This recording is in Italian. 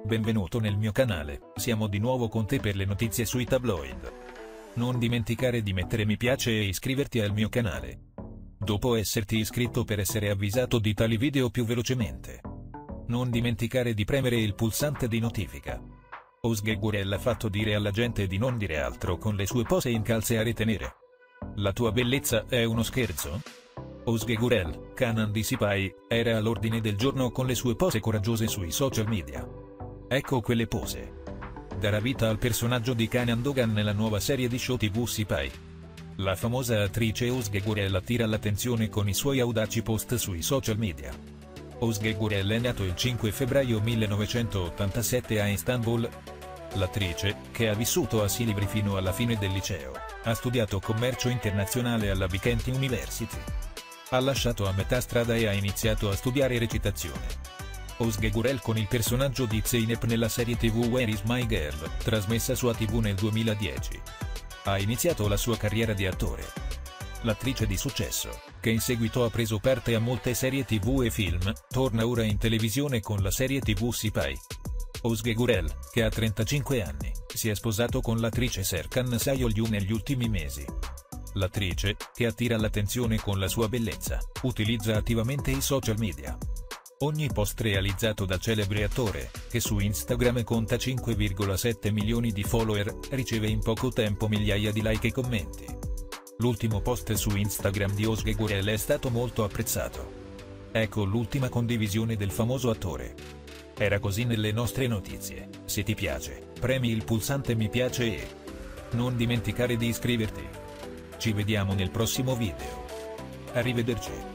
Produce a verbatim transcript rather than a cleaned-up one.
Benvenuto nel mio canale, siamo di nuovo con te per le notizie sui tabloid. Non dimenticare di mettere mi piace e iscriverti al mio canale. Dopo esserti iscritto per essere avvisato di tali video più velocemente. Non dimenticare di premere il pulsante di notifica. Özge Gürel ha fatto dire alla gente di non dire altro con le sue pose in calze a ritenere. La tua bellezza è uno scherzo? Özge Gürel, Kanan di Sipahi, era all'ordine del giorno con le sue pose coraggiose sui social media. Ecco quelle pose. Darà vita al personaggio di Kanan Doğan nella nuova serie di show tivù Sipahi. La famosa attrice Özge Gürel attira l'attenzione con i suoi audaci post sui social media. Özge Gürel è nato il cinque febbraio millenovecentottantasette a Istanbul. L'attrice, che ha vissuto a Silivri fino alla fine del liceo, ha studiato commercio internazionale alla Weekend University. Ha lasciato a metà strada e ha iniziato a studiare recitazione. Özge Gürel con il personaggio di Zeynep nella serie tivù Where is my girl, trasmessa su A T V nel duemiladieci. Ha iniziato la sua carriera di attore. L'attrice di successo, che in seguito ha preso parte a molte serie tivù e film, torna ora in televisione con la serie tivù Sipahi. Özge Gürel, che ha trentacinque anni, si è sposato con l'attrice Serkan Sayolyu negli ultimi mesi. L'attrice, che attira l'attenzione con la sua bellezza, utilizza attivamente i social media. Ogni post realizzato dal celebre attore, che su Instagram conta cinque virgola sette milioni di follower, riceve in poco tempo migliaia di like e commenti. L'ultimo post su Instagram di Özge Gürel è stato molto apprezzato. Ecco l'ultima condivisione del famoso attore. Era così nelle nostre notizie. Se ti piace, premi il pulsante mi piace e non dimenticare di iscriverti. Ci vediamo nel prossimo video. Arrivederci.